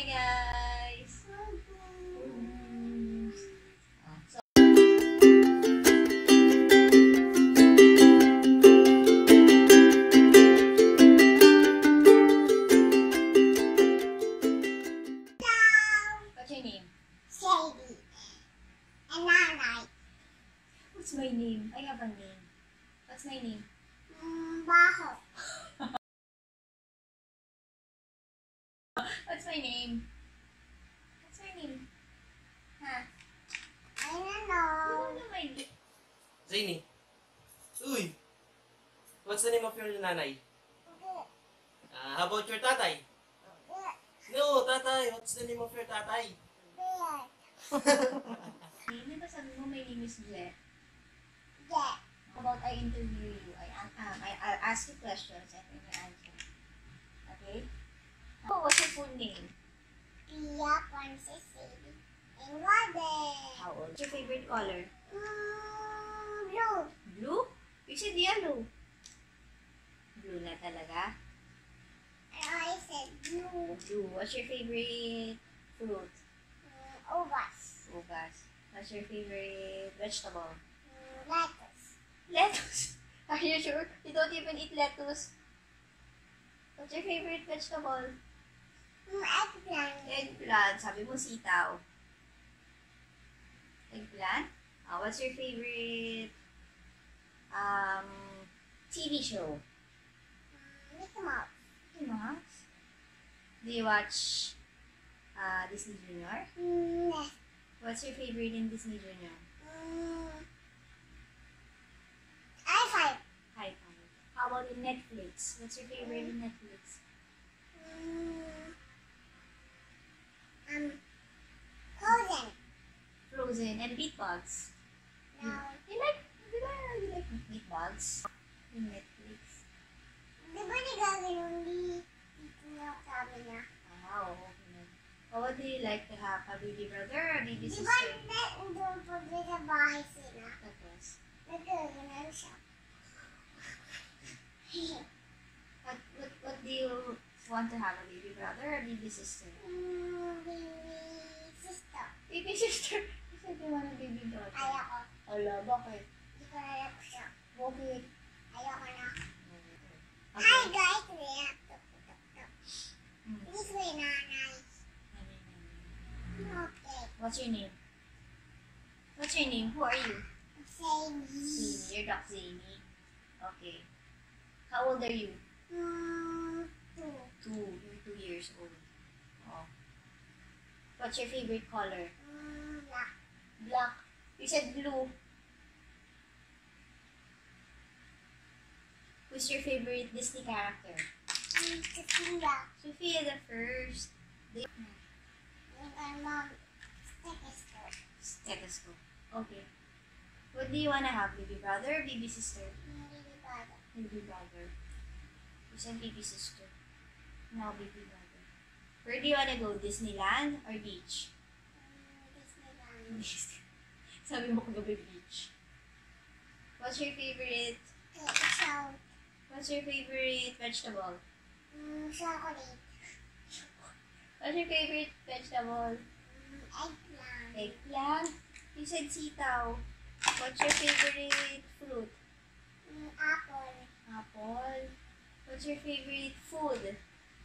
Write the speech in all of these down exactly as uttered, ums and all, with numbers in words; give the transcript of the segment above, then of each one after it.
Hi guys! Mm. So, what's your name? Zayne. And Nanay. What's my name? I have a name. What's my name? Mm, Baho. What's my name? What's my name? Huh? I don't You know. don't know my name. Zayne. Uy! What's the name of your nanay? Uh, how about your tatay? No, tatay. What's the name of your tatay? Di ba sabi mo my name is Jet? Yeah. How about I interview you? I, um, I, I'll ask you questions and then you answer. Okay? Oh, what's your full name? Pia Francis and Water. How old? What's your favorite color? Mm, blue. Blue? You said yellow. Blue na talaga? I said blue. Blue. What's your favorite fruit? Mm, Ovas. Ubas. What's your favorite vegetable? Mm, lettuce. Lettuce. Are you sure? You don't even eat lettuce. What's your favorite vegetable? Mm, eggplant. Eggplant. Sabi mo sitaw. Eggplant? Uh, what's your favorite um, T V show? Mm, Mickey Mouse. Mickey Mouse? Do you watch uh, Disney Junior? Mm, yes. What's your favorite in Disney Junior? Mm, I five. High five. How about in Netflix? What's your favorite in Netflix? Mm, um, Frozen. Frozen and Beatbox. No. You like, di ba, you like Beatbox in Netflix? Di ba nagagano'n di dito na sabi niya? Ah, oo. Okay. Oh, what do you like to have? A baby brother or a baby Di ba sister? doon pag sa bahay sila? Tapos, Nagagano'n siya. what, what, what do you want to have? A baby brother or a baby sister? Mm, baby sister. Baby sister? You said you want a baby brother. Ayoko. Ala, bakit? Di ko na lang siya. Bakit? Ayoko na. Hi Okay. guys! We have to put up the... Mm. This way, Nanay. Okay. What's your name? What's your name? Who are you? Zayne. Zayne. You're Doc Zayne. Okay. How old are you? Mm, two. Two. You're two years old. Oh. What's your favorite color? Mm, black. Black. You said blue. Who's your favorite Disney character? Mm, Sophia. Sophia the first. The Yung kay mom. Stethoscope. stethoscope. Okay. What do you wanna have? Baby brother or baby sister? Mm, baby brother. Baby brother. You said baby sister. Now baby brother. Where do you wanna go? Disneyland or beach? Mm, Disneyland. Sabi mo kagabi beach. What's your favorite? Okay, so, What's your favorite vegetable? mm, chocolate. What's your favorite vegetable? Mm, eggplant. Eggplant. You said sitaw. What's your favorite fruit? Mm, apple. Apple. What's your favorite food?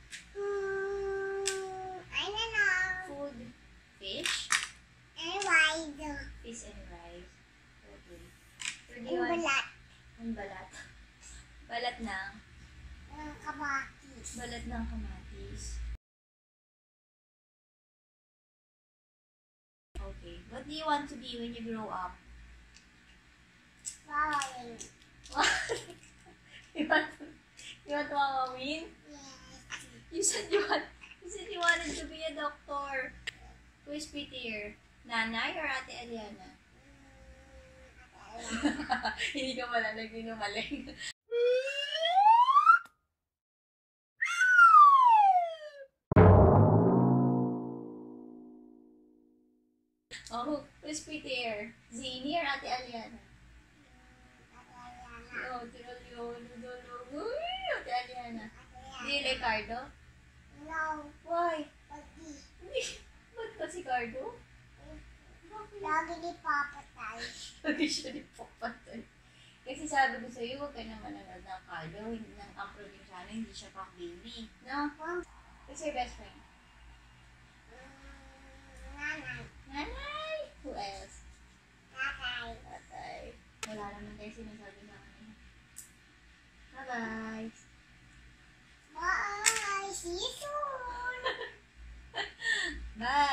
Mm, I don't know. Food. Fish. And wide. Fish and rice. Okay. Where do And you want? balat. Ang balat. Balat ng? Ng kabakis. Balat ng kamatis. Okay. What do you want to be when you grow up? Flowering. you want to, you want to mamawin? Yes. You said you want, you said you wanted to be a doctor. Who is prettier? Nanay or Ate Aliana? Mm, ate. Hindi ka pala nagsinumaling. Oh, who, who's prettier? Zayne or Ate Aliana? Oh, tulolo, lulolo. Uy, Ate Aliana. Do you like Cardo? No. Why? Pagi. di papatay. Lagi siya di papatay. Kasi sabi ko sa'yo, huwag ka na mananood ng Carlo, hindi ng ang probinsyano, hindi siya pang baby. No? Who's your best friend? Mm, nanay. Nanay! Who else? Tatay. Tatay. Wala naman tayo sinasabi sa kanina. Bye-bye! Bye! See you soon! Bye!